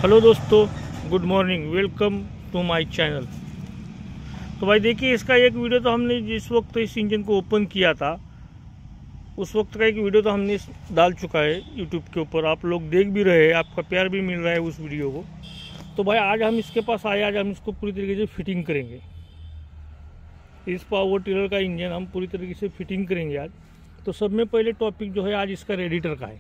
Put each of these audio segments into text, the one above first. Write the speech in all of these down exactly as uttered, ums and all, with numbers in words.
Hello दोस्तों, good morning, welcome to my channel. तो भाई देखिए, इसका एक वीडियो तो हमने जिस वक्त इस इंजन को ओपन किया था उस वक्त का एक वीडियो तो हमने डाल चुका है यूट्यूब के ऊपर। आप लोग देख भी रहे हैं, आपका प्यार भी मिल रहा है उस वीडियो को। तो भाई आज हम इसके पास आए, आज हम इसको पूरी तरीके से फिटिंग करेंगे। इस पावर टिलर का इंजन हम पूरी तरीके से फिटिंग करेंगे आज। तो सब में पहले टॉपिक जो है आज इसका रेडिएटर का है।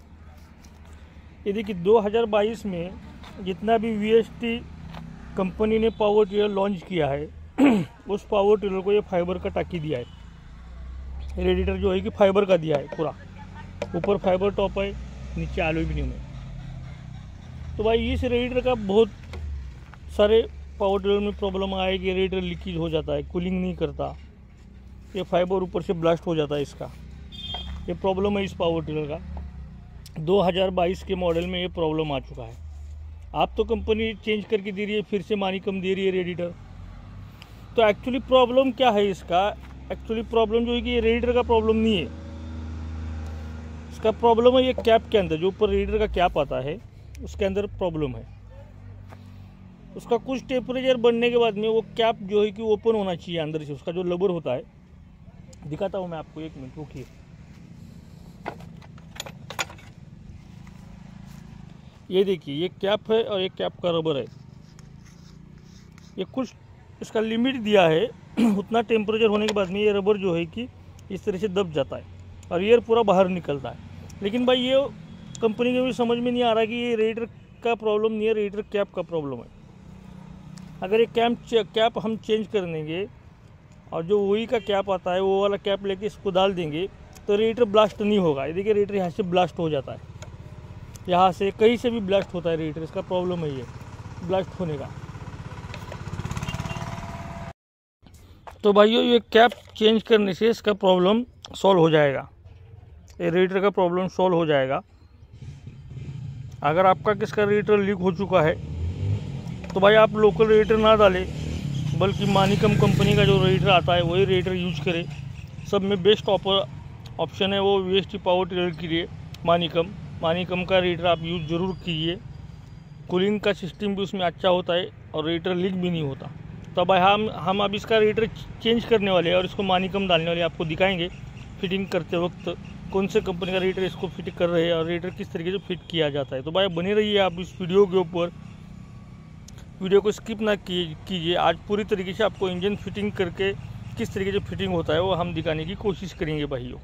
ये देखिए, दो हज़ार बाईस में जितना भी वी एस टी कंपनी ने पावर टिलर लॉन्च किया है उस पावर टिलर को ये फाइबर का टाकी दिया है। रेडिएटर जो है कि फाइबर का दिया है, पूरा ऊपर फाइबर टॉप है, नीचे एल्यूमिनियम है। तो भाई इस रेडिएटर का बहुत सारे पावर टिलर में प्रॉब्लम आया कि रेडिएटर लीकेज हो जाता है, कूलिंग नहीं करता, ये फाइबर ऊपर से ब्लास्ट हो जाता है। इसका ये प्रॉब्लम है इस पावर टिलर का। दो हज़ार बाईस के मॉडल में ये प्रॉब्लम आ चुका है। आप तो कंपनी चेंज करके दे रही है, फिर से मानी कम दे रही है रेडिएटर। तो एक्चुअली प्रॉब्लम क्या है इसका? एक्चुअली प्रॉब्लम जो है कि ये रेडिएटर का प्रॉब्लम नहीं है, इसका प्रॉब्लम है ये कैप के अंदर, जो ऊपर रेडिएटर का कैप आता है उसके अंदर प्रॉब्लम है। उसका कुछ टेम्परेचर बढ़ने के बाद में वो कैप जो है कि ओपन होना चाहिए अंदर से, उसका जो लबर होता है। दिखाता हूँ मैं आपको, एक मिनट रुकिए। ये देखिए, ये कैप है और ये कैप का रबर है। ये कुछ इसका लिमिट दिया है उतना टेम्परेचर होने के बाद में ये रबर जो है कि इस तरह से दब जाता है और एयर पूरा बाहर निकलता है। लेकिन भाई ये कंपनी को भी समझ में नहीं आ रहा कि ये रेडिएटर का प्रॉब्लम नहीं है, रेडिएटर कैप का प्रॉब्लम है। अगर ये कैप कैप हम चेंज कर देंगे और जो वही का कैप आता है वो वाला कैप लेके इसको डाल देंगे तो रेडिएटर ब्लास्ट नहीं होगा। ये देखिए, रेडिएटर यहाँ से ब्लास्ट हो जाता है, यहाँ से कहीं से भी ब्लास्ट होता है रेडिएटर। इसका प्रॉब्लम है ये ब्लास्ट होने का। तो भाइयों, ये कैप चेंज करने से इसका प्रॉब्लम सॉल्व हो जाएगा, ये रेडिएटर का प्रॉब्लम सॉल्व हो जाएगा। अगर आपका किसका रेडिएटर लीक हो चुका है तो भाई आप लोकल रेडिएटर ना डालें, बल्कि मानिकम कंपनी का जो रेडिएटर आता है वही रेडिएटर यूज करें। सब में बेस्ट ऑप्शन है वो V S T power tiller के लिए मानिकम मानिकम का रेडिएटर आप यूज़ ज़रूर कीजिए। कूलिंग का सिस्टम भी उसमें अच्छा होता है और रेडिएटर लीक भी नहीं होता। तो भाई हम हम अब इसका रेडिएटर चेंज करने वाले हैं और इसको मानिकम डालने वाले, आपको दिखाएंगे फिटिंग करते वक्त कौन से कंपनी का रेडिएटर इसको फिट कर रहे हैं और रेडिएटर किस तरीके से फिट किया जाता है। तो भाई बने रहिए आप इस वीडियो के ऊपर, वीडियो को स्किप ना कीजिए। आज पूरी तरीके से आपको इंजन फिटिंग करके किस तरीके से फिटिंग होता है वो हम दिखाने की कोशिश करेंगे भाइयों।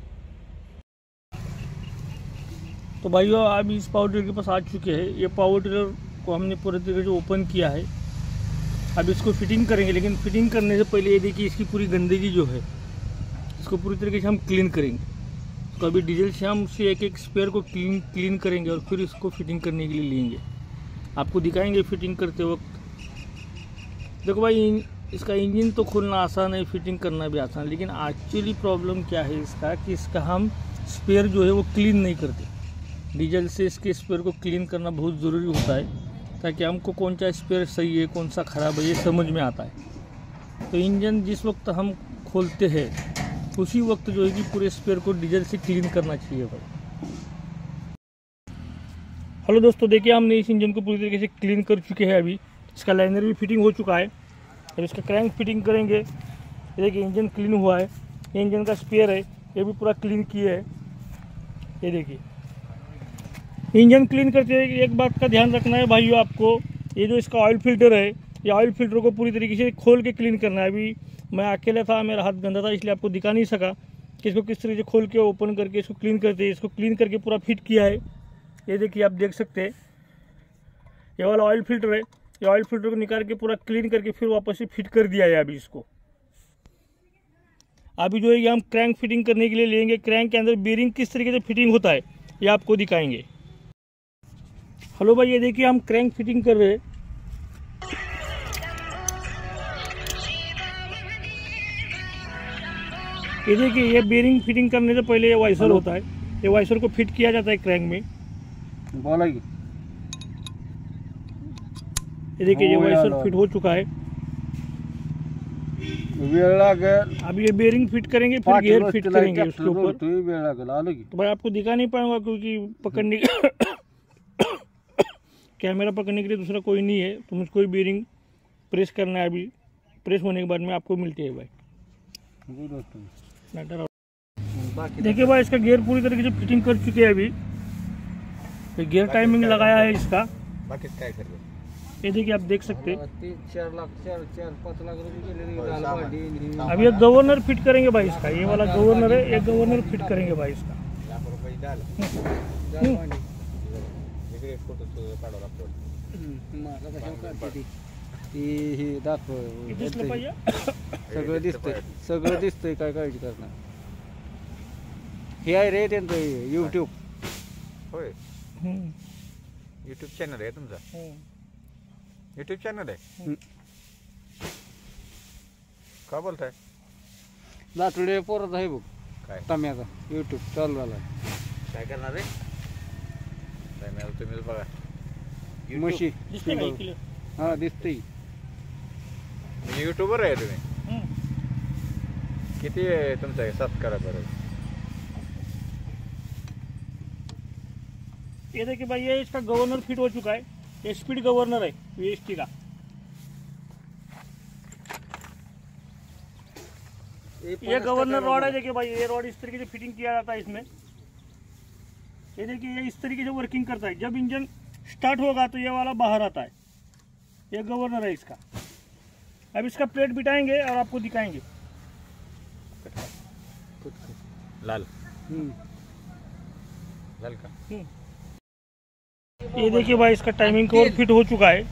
तो भाइयों, आप इस पावर टिलर के पास आ चुके हैं। ये पावर टिलर को हमने पूरे तरीके से ओपन किया है, अब इसको फिटिंग करेंगे। लेकिन फिटिंग करने से पहले ये देखिए, इसकी पूरी गंदगी जो है इसको पूरी तरीके से हम क्लीन करेंगे। तो अभी डीजल से हम उससे एक एक स्पेयर को क्लीन क्लीन करेंगे और फिर इसको फिटिंग करने के लिए लेंगे, आपको दिखाएंगे फिटिंग करते वक्त। देखो भाई, इसका इंजन तो खोलना आसान है, फिटिंग करना भी आसान है, लेकिन एक्चुअली प्रॉब्लम क्या है इसका कि इसका हम स्पेयर जो है वो क्लीन नहीं करते। डीजल से इसके स्पेयर को क्लीन करना बहुत ज़रूरी होता है ताकि हमको कौन सा स्पेयर सही है कौन सा ख़राब है ये समझ में आता है। तो इंजन जिस वक्त हम खोलते हैं उसी वक्त जो है कि पूरे स्पेयर को डीजल से क्लीन करना चाहिए भाई। हेलो दोस्तों, देखिए हमने इस इंजन को पूरी तरीके से क्लीन कर चुके हैं। अभी इसका लाइनर भी फिटिंग हो चुका है। अब इसका क्रैंक फिटिंग करेंगे। देखिए, इंजन क्लीन हुआ है, ये इंजन का स्पेयर है, ये भी पूरा क्लीन किया है। ये देखिए, इंजन क्लीन करते हैं एक बात का ध्यान रखना है भाइयों आपको, ये जो इसका ऑयल फिल्टर है, ये ऑयल फिल्टर को पूरी तरीके से खोल के क्लीन करना है। अभी मैं अकेला था, मेरा हाथ गंदा था, इसलिए आपको दिखा नहीं सका कि इसको किस तरीके से खोल के ओपन करके इसको क्लीन करते हैं। इसको क्लीन करके पूरा फिट किया है। ये देखिए, आप देख सकते हैं, ये वाला ऑयल फिल्टर है, ये ऑयल फिल्टर को निकाल के पूरा क्लीन करके फिर वापस से फिट कर दिया है। अभी इसको अभी जो है कि हम क्रैंक फिटिंग करने के लिए लेंगे। क्रैंक के अंदर बेरिंग किस तरीके से फिटिंग होता है ये आपको दिखाएंगे। हेलो भाई, ये देखिए हम क्रैंक फिटिंग कर रहे हैं। ये देखिए, ये बेरिंग फिटिंग करने से पहले ये वाइसर होता है, ये वाइसर को फिट किया जाता है क्रैंक में। ये देखिए, ये वाइसर फिट हो चुका है। अब ये बेरिंग फिट करेंगे, फिर गियर फिट करेंगे उसके ऊपर। तो भाई आपको दिखा नहीं पाऊंगा क्योंकि पकड़ने कैमरा पकड़ने के लिए दूसरा कोई नहीं है, तो मुझको बेरिंग प्रेस करना है। अभी प्रेस होने के बाद में आपको मिलती है भाई। देखिए भाई इसका गियर पूरी तरीके से फिटिंग कर चुके हैं। अभी तो गियर टाइमिंग लगाया है इसका। ये देखिए आप देख सकते हैं। चार लाख चार चार पाँच लाख रुपए। अभी ये गवर्नर फिट करेंगे भाई इसका। ये वाला गवर्नर है, एक गवर्नर फिट करेंगे भाई इसका। सगळं दिसतंय, सगळं दिसतंय, काय काळजी करणार। हे आहे रे त्यांचं यूट्यूब। होय, यूट्यूब चॅनल आहे तुमचा? यूट्यूब चॅनल आहे का बोलताय? लाटुडे पोरत आहे बघ काय तम्याचा यूट्यूब चालू झाला। काय करणार रे? काय नाही, तुम्ही बघा म्हशी दिसते का इकडे? हा दिसते। यूट्यूबर आहे तुम्ही? किती आहे तुमचा सबस्क्रायबर? ये देखिए भाई, ये इसका गवर्नर फिट हो चुका है। ये स्पीड गवर्नर है वीएसटी का। ये गवर्नर रॉड है। देखिए भाई, ये रॉड इस तरीके से फिटिंग किया जाता है इसमें। ये देखिए, ये इस तरीके से वर्किंग करता है। जब इंजन स्टार्ट होगा तो ये वाला बाहर आता है। ये गवर्नर है इसका। अब इसका प्लेट बिठाएंगे और आपको दिखाएंगे। लाल लाल का। ये देखिए भाई, इसका टाइमिंग कवर फिट हो चुका है।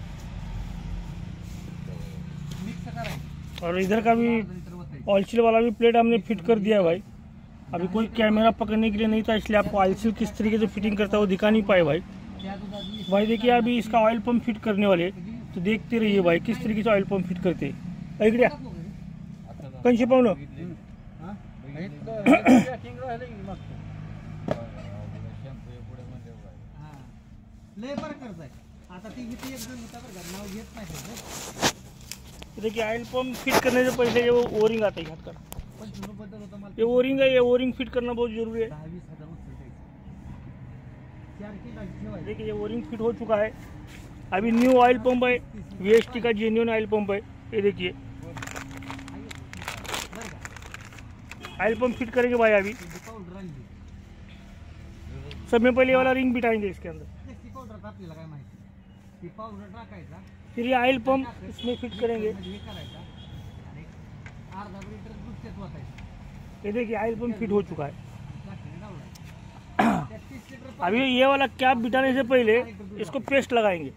और इधर का भी ऑयल सील वाला भी प्लेट हमने फिट कर दिया है भाई। अभी कोई कैमरा पकड़ने के लिए नहीं था, इसलिए आपको ऑयल सील किस तरीके से फिटिंग करता है वो दिखा नहीं पाए भाई। भाई देखिए, अभी इसका ऑयल पंप फिट करने वाले, तो देखते रहिए भाई किस तरीके से ऑयल पंप फिट करते हैं। इकडे कंशी पाहुणं देखिए, ऑयल पंप फिट करने से पहले ये वो ओरिंग आता है हाथ का। ये ओरिंग है, ये ओरिंग फिट करना बहुत जरूरी है। देखिए, ये ओरिंग फिट हो चुका है। अभी न्यू ऑयल पंप है, वीएसटी का जेन्युइन ऑयल पंप है। ये देखिए, ऑयल पंप फिट करेंगे भाई। अभी सब में पहले वाला रिंग बिठाएंगे इसके अंदर, फिर ये ऑयल पंप इसमें फिट करेंगे। ये देखिए, ऑयल पंप फिट हो चुका है। अभी ये वाला कैप बिठाने से पहले इसको पेस्ट लगाएंगे।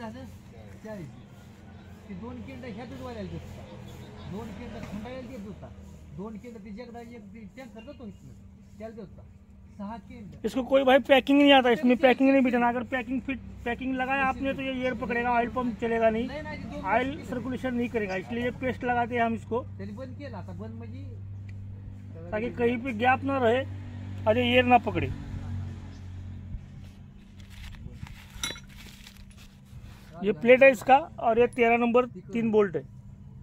इसको कोई भाई पैकिंग नहीं आता, इसमें पैकिंग नहीं बिठाना। अगर पैकिंग फिट पैकिंग लगाया आपने तो ये एयर पकड़ेगा, ऑयल पंप चलेगा नहीं, ऑयल सर्कुलेशन नहीं करेगा। इसलिए ये पेस्ट लगाते हैं हम इसको, ताकि कहीं पे गैप ना रहे और ये एयर ना पकड़े। ये प्लेट है इसका, और ये तेरह नंबर तीन बोल्ट है।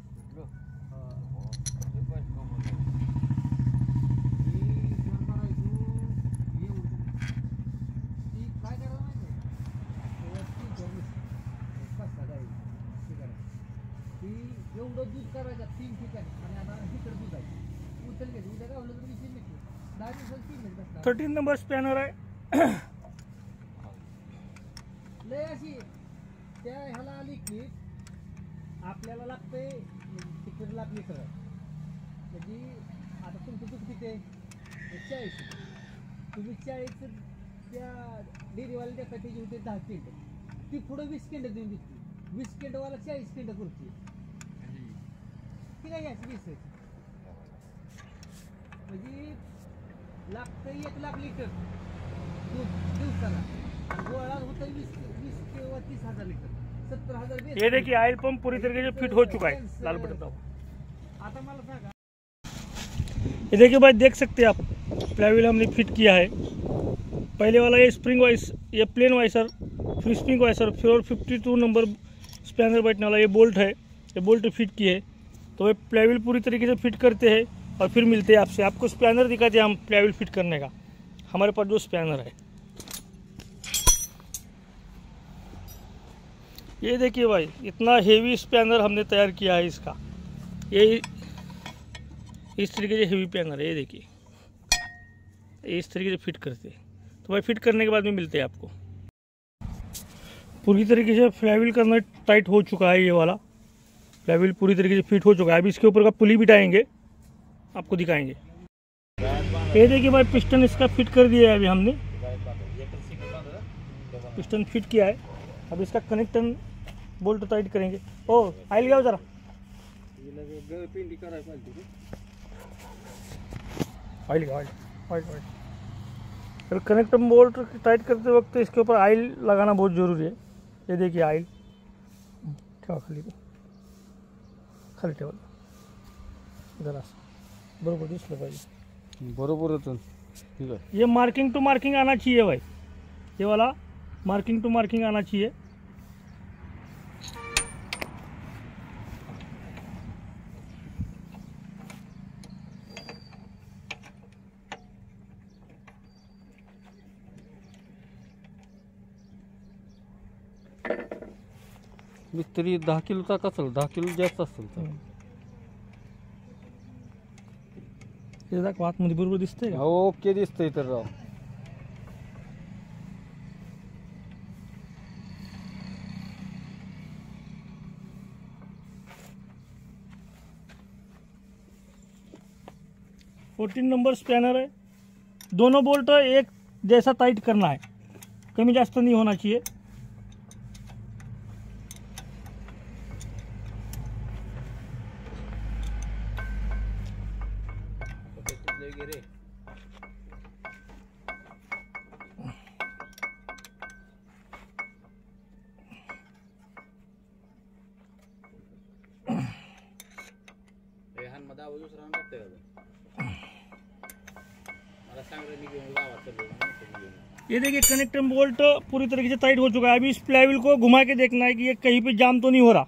थर्टीन नंबर स्पॅनर आहे। लय अशी त्या ह्याला आली की आपल्याला लागते तिकीट लागली सर, म्हणजे आता तुमचं दूध किती आहे? चाळीस। तुम्ही चाळीस त्या डेअरीवाला देता, त्याची होते दहा किंड, ती पुढं वीस किंड देऊन देते। वीस किंडवाला चाळीस किंड करते, ती काय घ्यायची वीस, म्हणजे लागतं एक लाख लिटर दूध दिवसाला। गोळा होतं वीस वीस किंवा तीस हजार लिटर, सत्तर हजार। ये देखिए, ऑयल पंप पूरी तरीके से फिट हो चुका है। लाल बटन दबाओ। आता मला सांगा, ये देखिए भाई, देख सकते हैं आप, फ्लाईव्हील हमने फिट किया है। पहले वाला ये स्प्रिंग वाइस, ये प्लेन वाइसर, फिर स्प्रिंग वाइसर, फिर और फिफ्टी टू नंबर स्पैनर बैठने वाला ये बोल्ट है। ये बोल्ट फिट किए है, तो ये फ्लाईव्हील पूरी तरीके से फिट करते हैं और फिर मिलते हैं आपसे। आपको स्पैनर दिखाते हैं हम फ्लाईव्हील फिट करने का। हमारे पास जो स्पैनर है, ये देखिए भाई, इतना हेवी स्पैनर हमने तैयार किया है इसका। ये इस तरीके से हेवी पैनर है, ये देखिए, इस तरीके से फिट करते हैं। तो भाई फिट करने के बाद में मिलते हैं आपको। पूरी तरीके से फ्लाईव्हील करना टाइट हो चुका है, ये वाला फ्लाईव्हील पूरी तरीके से फिट हो चुका है। अभी इसके ऊपर का पुली बिठाएंगे, आपको दिखाएंगे। ये देखिए भाई, पिस्टन इसका फिट कर दिया है अभी हमने, पिस्टन फिट किया है। अब इसका कनेक्टर बोल्ट टाइट करेंगे। ओ आइल गया जरा, ऑयल ऑयल ऑयल ऑयल फिर कनेक्टर बोल्ट टाइट करते वक्त इसके ऊपर ऑयल लगाना बहुत ज़रूरी है। ये देखिए ऑयल ठेवा खाली खाली ठेवा जरा बरोबर दिसलं पाहिजे, बरोबर होतं ठीक आहे। ये मार्किंग टू मार्किंग आना चाहिए भाई, ये वाला मार्किंग टू मार्किंग आना चाहिए। तरी दहा किलो ताक असेल, दहा किलो जास्त असेल तर. हे दाखव आतमध्ये बरोबर दिसतंय का? ओके दिसतंय तर राव. फोर्टीन नंबर स्पैनर है, दोनों बोल्ट एक जैसा टाइट करना है, कमी जास्त नहीं होना चाहिए। ये देखिए कनेक्टर बोल्ट पूरी तरीके से टाइट हो चुका है। अभी इस फ्लाईव्हील को घुमा के देखना है कि ये कहीं पे जाम तो नहीं हो रहा।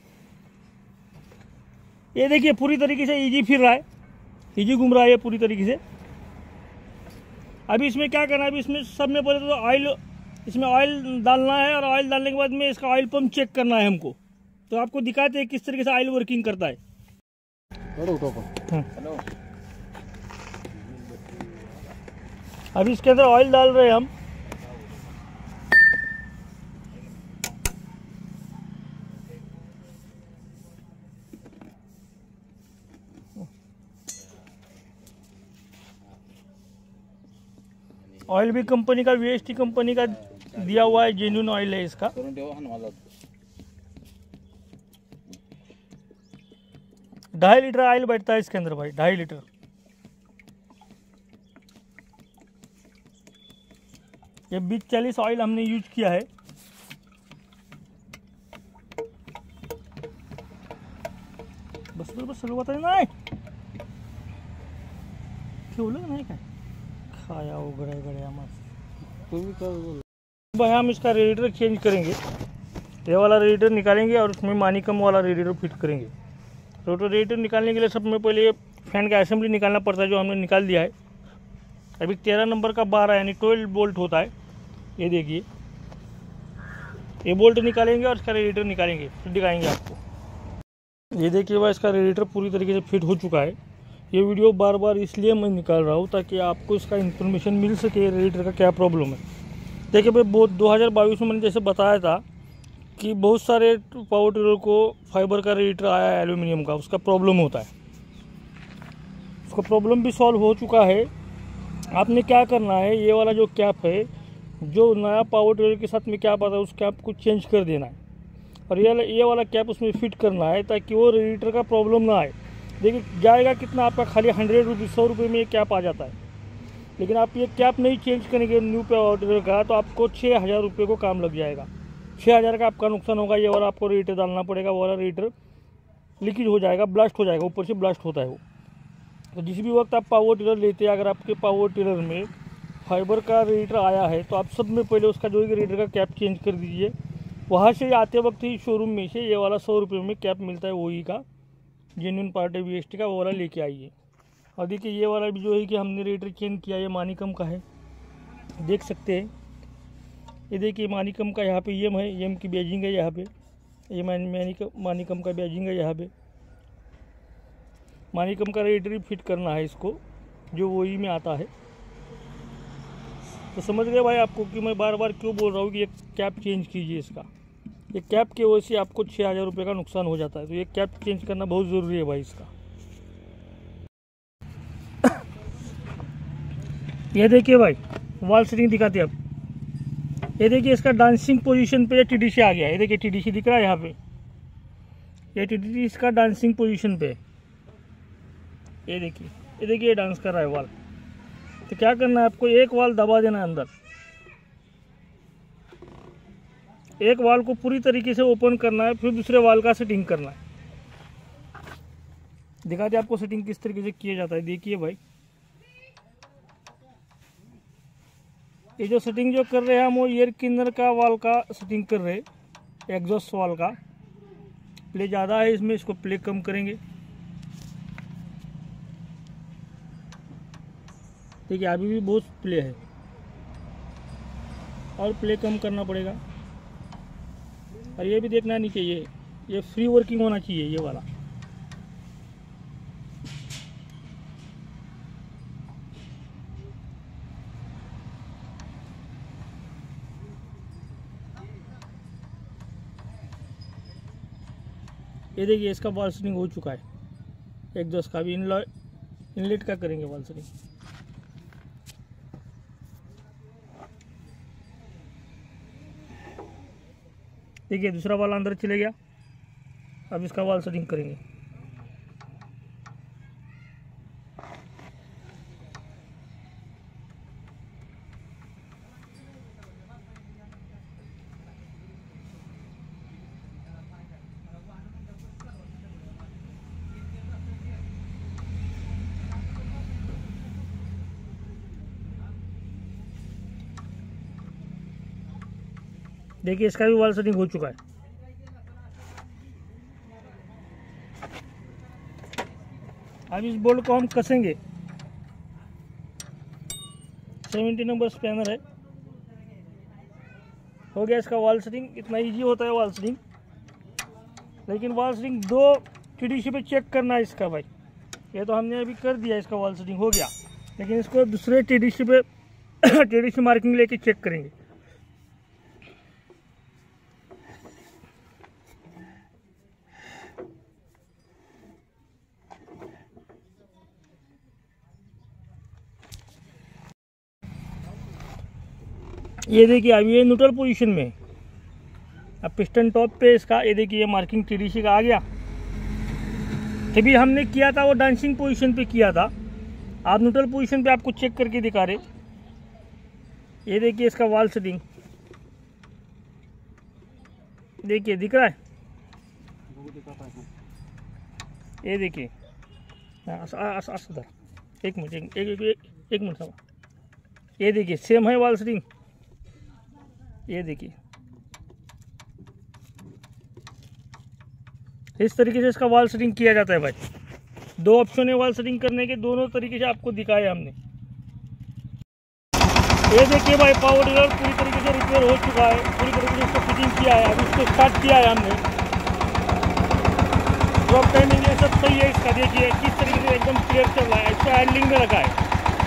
ये देखिए पूरी तरीके से इजी फिर रहा है, इजी घूम रहा है ये पूरी तरीके से। अभी इसमें क्या करना है, अभी इसमें सब में पहले तो ऑयल, इसमें ऑयल डालना है और ऑयल डालने के बाद में इसका ऑयल पंप चेक करना है हमको। तो आपको दिखाते हैं किस तरीके से ऑयल वर्किंग करता है। हेलो, अभी इसके अंदर ऑयल डाल रहे हैं हम। ऑयल भी कंपनी का, वीएसटी कंपनी का दिया हुआ है, जेन्युइन ऑयल है इसका। ढाई लीटर ऑयल बैठता है इसके अंदर भाई, ढाई लीटर। ये बीस चालीस ऑयल हमने यूज किया है। बस बस बस सर्व आता नाही ठेवलं नाही काय खाया उघड्या गड्या मस्त। तुम्ही काय बोल भाई हम इसका रेडिएटर चेंज करेंगे, ये वाला रेडिएटर निकालेंगे और उसमें मानिकम वाला रेडिएटर फिट करेंगे। रोटर रेडिएटर निकालने के लिए सब में पहले ये फैन का असेंबली निकालना पड़ता है, जो हमने निकाल दिया है। अभी तेरह नंबर का बारह यानी ट्वेल्व बोल्ट होता है। ये देखिए ये बोल्ट निकालेंगे और इसका रेडिएटर निकालेंगे, फिर दिखाएंगे आपको। ये देखिए भाई इसका रेडिएटर पूरी तरीके से फिट हो चुका है। ये वीडियो बार बार इसलिए मैं निकाल रहा हूँ ताकि आपको इसका इन्फॉर्मेशन मिल सके रेडिएटर का क्या प्रॉब्लम है। देखिए भाई बहुत दो हज़ार बाईस में मैंने जैसे बताया था कि बहुत सारे पावर टिलर को फाइबर का रेडिएटर आया है एल्यूमिनियम का, उसका प्रॉब्लम होता है। उसका प्रॉब्लम भी सॉल्व हो चुका है। आपने क्या करना है, ये वाला जो कैप है, जो नया पावर टिलर के साथ में कैप आता है, उस कैप को चेंज कर देना है और ये ये वाला कैप उसमें फिट करना है ताकि वो रेडिएटर का प्रॉब्लम ना आए। देखिए जाएगा कितना आपका, खाली हंड्रेड रुपीज़ सौ रुपये में ये कैप आ जाता है। लेकिन आप ये कैप नहीं चेंज करेंगे न्यू पावर टिलर का तो आपको छः हज़ार रुपये को काम लग जाएगा। छः हज़ार का आपका नुकसान होगा। ये वाला आपको रेडिएटर डालना पड़ेगा, वो वाला रेडिएटर लीकेज हो जाएगा, ब्लास्ट हो जाएगा, ऊपर से ब्लास्ट होता है वो। तो जिस भी वक्त आप पावर टिलर लेते हैं, अगर आपके पावर टिलर में फाइबर का रेडिएटर आया है तो आप सब में पहले उसका जो रेडिएटर का कैप चेंज कर दीजिए। वहाँ से आते वक्त ही शोरूम में से ये वाला सौ रुपये में कैप मिलता है, वही का जेन्युइन पार्ट है वीएसटी का, वो वाला लेके आइए। और देखिए ये वाला भी जो है कि हमने रेडिएटर चेंज किया, ये मानिकम का है, देख सकते हैं। ये देखिए मानिकम का यहाँ पे एम है, एम की बैजिंग है यहाँ पे। ये मैनिकम मानिकम का बैजिंग है यहाँ पे। मानिकम का रेडिएटर फिट करना है इसको, जो वही में आता है। तो समझ गए भाई आपको कि मैं बार बार क्यों बोल रहा हूँ कि ये कैप चेंज कीजिए इसका। ये कैप की वजह से आपको छः हज़ार रुपये का नुकसान हो जाता है। तो ये कैप चेंज करना बहुत ज़रूरी है भाई इसका। ये देखिए भाई वॉल सेटिंग दिखाते हैं अब। ये देखिए इसका डांसिंग पोजीशन पे टीडीसी आ गया। ये देखिए टीडीसी दिख रहा है यहाँ पे, ये टीडीसी इसका डांसिंग पोजीशन पे। ये देखिए ये देखिए ये डांस कर रहा है वॉल। तो क्या करना है आपको, एक वॉल दबा देना है अंदर, एक वॉल को पूरी तरीके से ओपन करना है, फिर दूसरे वॉल का सेटिंग करना है। दिखाते आपको सेटिंग किस तरीके से किया जाता है। देखिए भाई ये जो सेटिंग जो कर रहे हैं हम, वो एयर क्लीनर का वॉल का सेटिंग कर रहे हैं, एग्जॉस्ट वॉल का। प्ले ज़्यादा है इसमें, इसको प्ले कम करेंगे। देखिए अभी भी बहुत प्ले है, और प्ले कम करना पड़ेगा। और ये भी देखना नहीं चाहिए, ये फ्री वर्किंग होना चाहिए ये वाला। ये देखिए इसका वॉल सेटिंग हो चुका है, एग्जॉस्ट का भी इनलेट का करेंगे वॉल सेटिंग। देखिए दूसरा वाल अंदर चले गया। अब इसका वॉल सेटिंग करेंगे। देखिए इसका भी वॉल सेटिंग हो चुका है। अब इस बोल्ट को हम कसेंगे। सेवेंटी नंबर स्पैनर है। हो गया इसका वॉल सेटिंग। इतना इजी होता है वॉल सेटिंग, लेकिन वॉल सेटिंग दो टीडीसी पे चेक करना है इसका भाई। ये तो हमने अभी कर दिया, इसका वॉल सेटिंग हो गया, लेकिन इसको दूसरे टीडीसी पे टीडीसी मार्किंग लेके चेक करेंगे। ये देखिए अभी ये न्यूट्रल पोजीशन में। अब पिस्टन टॉप पे इसका ये देखिए ये मार्किंग टीडीसी का आ गया। तभी हमने किया था वो डांसिंग पोजीशन पे किया था। आप न्यूट्रल पोजीशन पे आपको चेक करके दिखा रहे। ये देखिए इसका वॉल सेटिंग, देखिए दिख रहा है। ये देखिए एक मिनट एक एक एक, एक मिनट समझ। ये देखिए सेम है वॉल सेटिंग। ये देखिए इस तरीके से इसका वॉल सेटिंग किया जाता है भाई। दो ऑप्शन है वॉल सेटिंग करने के, दोनों तरीके से आपको दिखाया हमने। ये देखिए भाई पावर टिलर पूरी तरीके से रिपेयर हो चुका है, पूरी तरीके से इसको फिटिंग किया है। अभी इसको स्टार्ट किया है हमने। ड्रॉप टाइमिंग ये सब सही है इसका। देखिए किस तरीके से एकदम क्लियर चल रहा है। इसको हैंडलिंग में रखा है।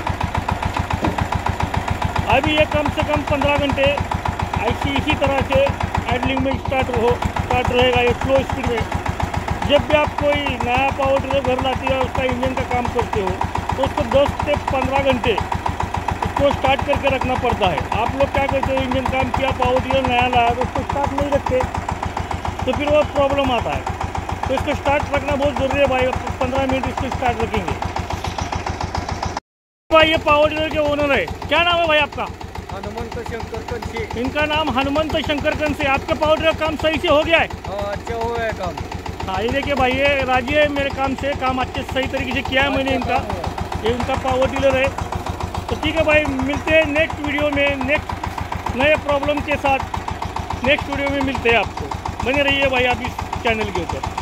अभी ये कम से कम पंद्रह घंटे ऐसी इसी तरह से हैंडलिंग में स्टार्ट हो स्टार्ट रहेगा ये स्लो स्पीड में। जब भी आप कोई नया पावर टिलर घर लाती है, उसका इंजन का काम करते हो, तो उसको दस से पंद्रह घंटे उसको स्टार्ट करके रखना पड़ता है। आप लोग क्या करते हो, इंजन काम किया, पावर टिलर नया लाया तो उसको स्टार्ट नहीं रखते, तो फिर वो प्रॉब्लम आता है। तो इसको स्टार्ट रखना बहुत ज़रूरी है भाई। पंद्रह मिनट इसको स्टार्ट रखेंगे भाई। ये पावर टिलर के ओनर है, क्या नाम है भाई आपका? हनुमंत शंकर कंसे। इनका नाम हनुमंत शंकर कंसे। आपके पावर टिलर काम सही से हो गया है? हाँ अच्छा हो गया काम। हाँ ये देखिए भाई, ये राजी है मेरे काम से, काम अच्छे सही तरीके से किया है मैंने इनका। ये इनका पावर टिलर है। तो ठीक है भाई, मिलते हैं नेक्स्ट वीडियो में, नेक्स्ट नए प्रॉब्लम के साथ। नेक्स्ट वीडियो में मिलते हैं आपको। बने रहिए भाई आप इस चैनल के ऊपर।